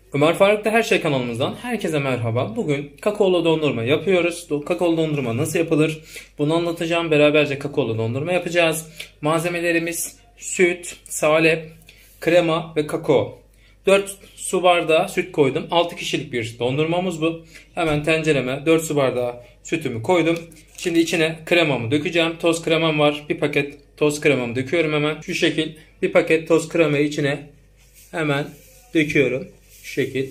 Ömer Faruk'ta Her Şey kanalımızdan herkese merhaba. Bugün kakaolu dondurma yapıyoruz. Kakaolu dondurma nasıl yapılır? Bunu anlatacağım. Beraberce kakaolu dondurma yapacağız. Malzemelerimiz süt, salep, krema ve kakao. 4 su bardağı süt koydum. 6 kişilik bir dondurmamız bu. Hemen tencereme 4 su bardağı sütümü koydum. Şimdi içine kremamı dökeceğim. Toz kremam var. Bir paket toz kremamı döküyorum hemen. Şu şekil bir paket toz kremayı içine hemen döküyorum. Şu şekil.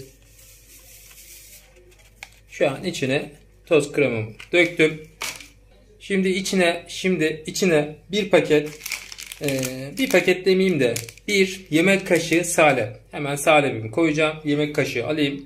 Şu an içine toz kremamı döktüm. Şimdi içine bir paket demeyeyim de bir yemek kaşığı salep. Hemen salepimi koyacağım. Yemek kaşığı alayım.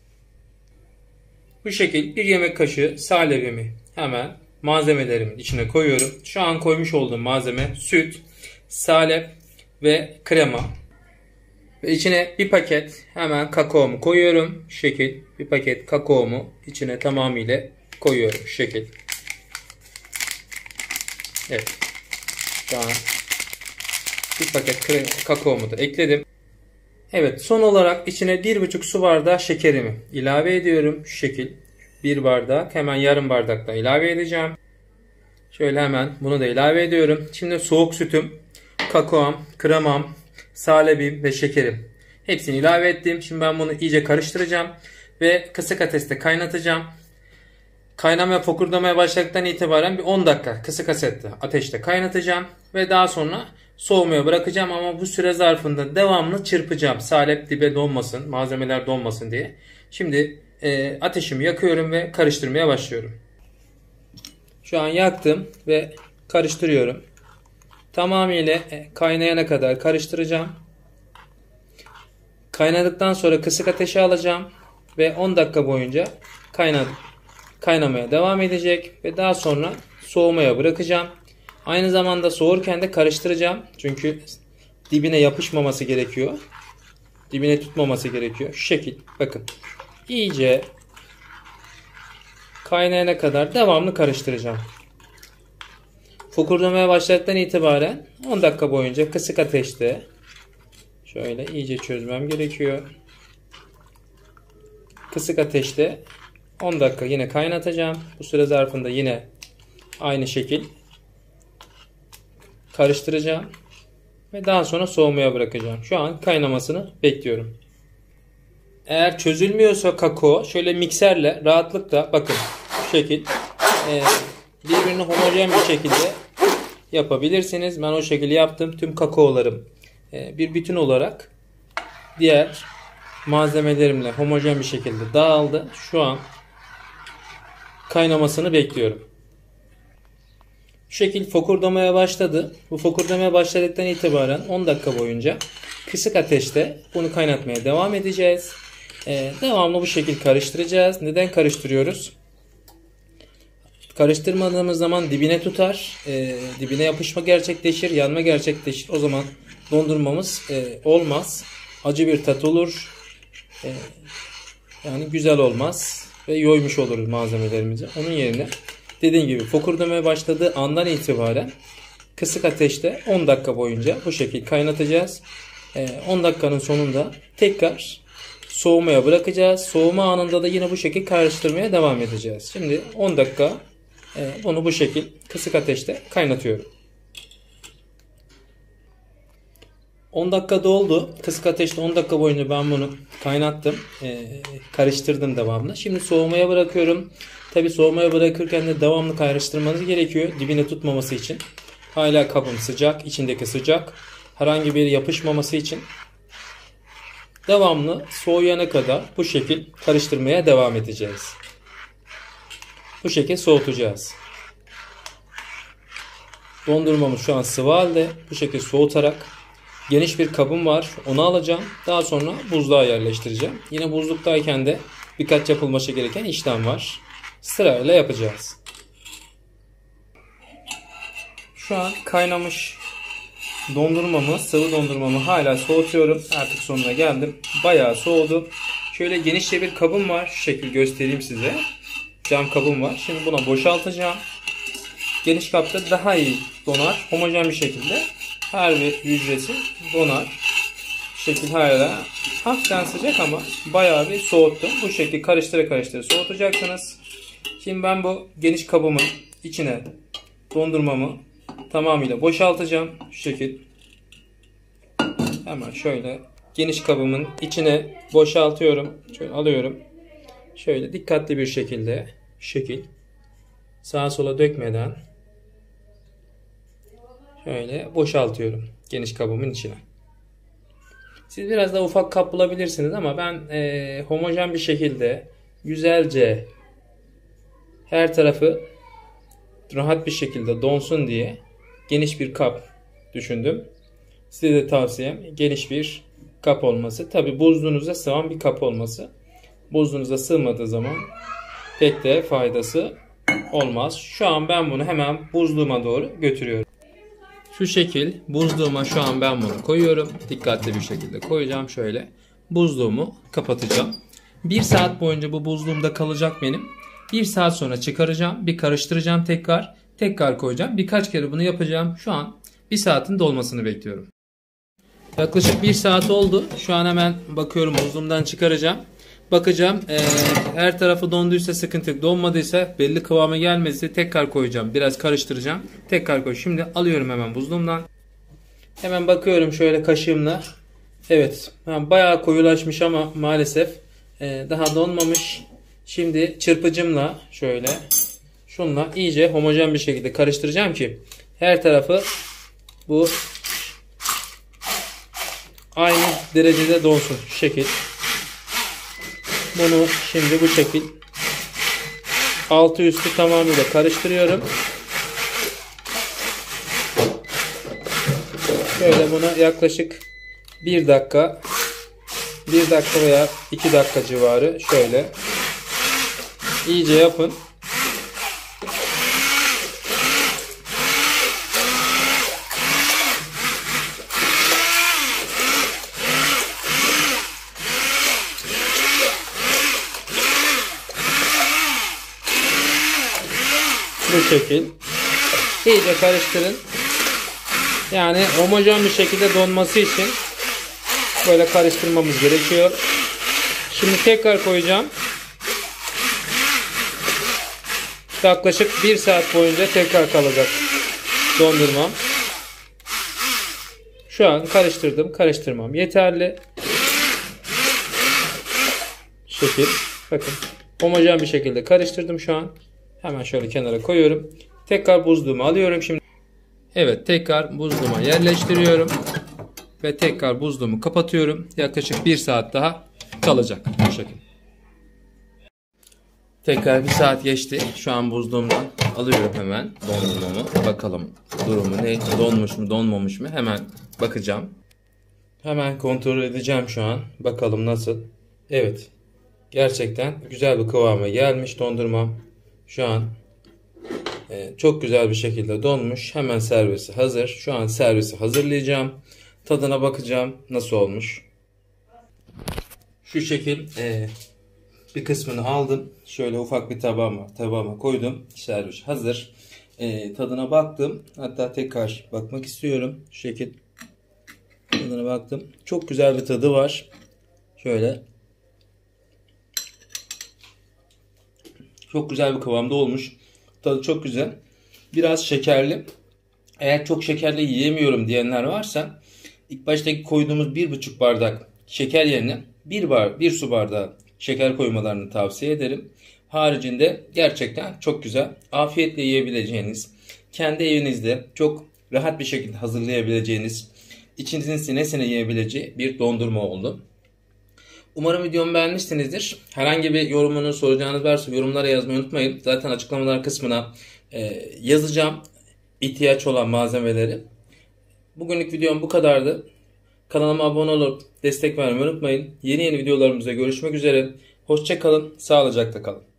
Bu şekil bir yemek kaşığı salepimi hemen malzemelerimin içine koyuyorum. Şu an koymuş olduğum malzeme süt, salep ve krema. Ve içine bir paket hemen kakaomu koyuyorum. Şu şekil bir paket kakaomu içine tamamıyla koyuyorum. Şu şekil. Evet. Şu an bir paket kakaomu da ekledim. Evet, son olarak içine 1,5 su bardağı şekerimi ilave ediyorum. Şu şekil. 1 bardak, hemen yarım bardak da ilave edeceğim. Şöyle hemen bunu da ilave ediyorum. Şimdi soğuk sütüm, kakaom, kremam, salebim ve şekerim. Hepsini ilave ettim. Şimdi ben bunu iyice karıştıracağım. Ve kısık ateşte kaynatacağım. Kaynamaya, fokurdamaya başladıktan itibaren bir 10 dakika kısık ateşte kaynatacağım. Ve daha sonra soğumaya bırakacağım. Ama bu süre zarfında devamlı çırpacağım. Salep dibe donmasın, malzemeler donmasın diye. Şimdi ateşimi yakıyorum ve karıştırmaya başlıyorum. Şu an yaktım ve karıştırıyorum. Tamamıyla kaynayana kadar karıştıracağım. Kaynadıktan sonra kısık ateşe alacağım ve 10 dakika boyunca kaynamaya devam edecek ve daha sonra soğumaya bırakacağım. Aynı zamanda soğurken de karıştıracağım. Çünkü dibine yapışmaması gerekiyor. Dibine tutmaması gerekiyor. Şu şekil bakın. İyice kaynayana kadar devamlı karıştıracağım. Fokurdamaya başladıktan itibaren 10 dakika boyunca kısık ateşte şöyle iyice çözmem gerekiyor. Kısık ateşte 10 dakika yine kaynatacağım. Bu süre zarfında yine aynı şekil karıştıracağım. Ve daha sonra soğumaya bırakacağım. Şu an kaynamasını bekliyorum. Eğer çözülmüyorsa kakao şöyle mikserle rahatlıkla bakın şu şekil birbirine homojen bir şekilde yapabilirsiniz. Ben o şekilde yaptım. Tüm kakaolarım bir bütün olarak diğer malzemelerimle homojen bir şekilde dağıldı. Şu an kaynamasını bekliyorum. Şu şekil fokurdamaya başladı. Bu fokurdamaya başladıktan itibaren 10 dakika boyunca kısık ateşte bunu kaynatmaya devam edeceğiz. Devamlı bu şekil karıştıracağız. Neden karıştırıyoruz? Karıştırmadığımız zaman dibine tutar. Dibine yapışma gerçekleşir. Yanma gerçekleşir. O zaman dondurmamız olmaz. Acı bir tat olur. Yani güzel olmaz. Ve yoymuş oluruz malzemelerimizi. Onun yerine dediğim gibi fokurdamaya başladığı andan itibaren kısık ateşte 10 dakika boyunca bu şekilde kaynatacağız. 10 dakikanın sonunda tekrar soğumaya bırakacağız. Soğuma anında da yine bu şekilde karıştırmaya devam edeceğiz. Şimdi 10 dakika bunu bu şekil kısık ateşte kaynatıyorum. 10 dakika doldu. Kısık ateşte 10 dakika boyunca ben bunu kaynattım. Karıştırdım devamlı. Şimdi soğumaya bırakıyorum. Tabi soğumaya bırakırken de devamlı karıştırmanız gerekiyor. Dibine tutmaması için. Hala kabım sıcak. İçindeki sıcak. Herhangi bir yapışmaması için. Devamlı soğuyana kadar bu şekil karıştırmaya devam edeceğiz. Bu şekil soğutacağız. Dondurmamız şu an sıvı halde. Bu şekilde soğutarak geniş bir kabım var. Onu alacağım. Daha sonra buzluğa yerleştireceğim. Yine buzluktayken de birkaç yapılması gereken işlem var. Sırayla yapacağız. Şu an kaynamış dondurmamı, sıvı dondurmamı hala soğutuyorum. Artık sonuna geldim. Bayağı soğudu. Şöyle genişçe bir kabım var. Şu şekil göstereyim size. Cam kabım var. Şimdi buna boşaltacağım. Geniş kapta daha iyi donar. Homojen bir şekilde her bir hücresi donar. Bu şekil hala hafiften sıcak ama bayağı bir soğuttum. Bu şekilde karıştıra karıştıra soğutacaksınız. Şimdi ben bu geniş kabımın içine dondurmamı tamamıyla boşaltacağım. Şu şekil. Hemen şöyle geniş kabımın içine boşaltıyorum. Şöyle alıyorum. Şöyle dikkatli bir şekilde şu şekil sağa sola dökmeden şöyle boşaltıyorum geniş kabımın içine. Siz biraz da ufak kap bulabilirsiniz ama ben homojen bir şekilde güzelce her tarafı rahat bir şekilde donsun diye geniş bir kap düşündüm. Size de tavsiyem geniş bir kap olması. Tabi buzluğunuza sığan bir kap olması. Buzluğunuza sığmadığı zaman pek de faydası olmaz. Şu an ben bunu hemen buzluğuma doğru götürüyorum. Şu şekil buzluğuma şu an ben bunu koyuyorum. Dikkatli bir şekilde koyacağım şöyle. Buzluğumu kapatacağım. 1 saat boyunca bu buzluğumda kalacak benim. 1 saat sonra çıkaracağım. Bir karıştıracağım tekrar. Tekrar koyacağım. Birkaç kere bunu yapacağım. Şu an 1 saatin dolmasını bekliyorum. Yaklaşık 1 saat oldu. Şu an hemen bakıyorum buzluğumdan çıkaracağım. Bakacağım her tarafı donduysa sıkıntı yok. Donmadıysa belli kıvama gelmediyse tekrar koyacağım. Biraz karıştıracağım. Tekrar koy. Şimdi alıyorum hemen buzluğumdan. Hemen bakıyorum şöyle kaşığımla. Evet bayağı koyulaşmış ama maalesef daha donmamış. Şimdi çırpıcımla şöyle şunla iyice homojen bir şekilde karıştıracağım ki her tarafı bu aynı derecede donsun. Şu şekil. Bunu şimdi bu şekil altı üstü tamamıyla karıştırıyorum. Şöyle buna yaklaşık 1 dakika veya 2 dakika civarı şöyle iyice yapın. Bu şekil iyice karıştırın. Yani homojen bir şekilde donması için böyle karıştırmamız gerekiyor. Şimdi tekrar koyacağım. Yaklaşık 1 saat boyunca tekrar kalacak dondurmam. Şu an karıştırmam yeterli. Şekil. Bakın homojen bir şekilde karıştırdım şu an. Hemen şöyle kenara koyuyorum. Tekrar buzluğuma alıyorum şimdi. Evet tekrar buzluğuma yerleştiriyorum. Ve tekrar buzluğumu kapatıyorum. Yaklaşık 1 saat daha kalacak. Bu şekilde. Tekrar 1 saat geçti. Şu an buzluğumdan alıyorum hemen dondurmamı. Bakalım durumu ne? Donmuş mu donmamış mı? Hemen bakacağım. Hemen kontrol edeceğim şu an. Bakalım nasıl? Evet. Gerçekten güzel bir kıvama gelmiş dondurmam. Şu an çok güzel bir şekilde donmuş. Hemen servisi hazır. Şu an servisi hazırlayacağım. Tadına bakacağım nasıl olmuş. Şu şekil bir kısmını aldım. Şöyle ufak bir tabağıma koydum. Servis hazır. Tadına baktım. Hatta tekrar bakmak istiyorum. Şu şekil tadına baktım. Çok güzel bir tadı var. Şöyle. Çok güzel bir kıvamda olmuş. Tadı çok güzel. Biraz şekerli. Eğer çok şekerli yiyemiyorum diyenler varsa ilk baştaki koyduğumuz 1,5 bardak şeker yerine 1 su bardağı şeker koymalarını tavsiye ederim. Haricinde gerçekten çok güzel. Afiyetle yiyebileceğiniz, kendi evinizde çok rahat bir şekilde hazırlayabileceğiniz, içinizin sine sine yiyebileceği bir dondurma oldu. Umarım videomu beğenmişsinizdir. Herhangi bir yorumunuz, soracağınız varsa yorumlara yazmayı unutmayın. Zaten açıklamalar kısmına yazacağım ihtiyaç olan malzemeleri. Bugünlük videom bu kadardı. Kanalıma abone olup destek vermeyi unutmayın. Yeni videolarımızda görüşmek üzere. Hoşça kalın, sağlıcakla kalın.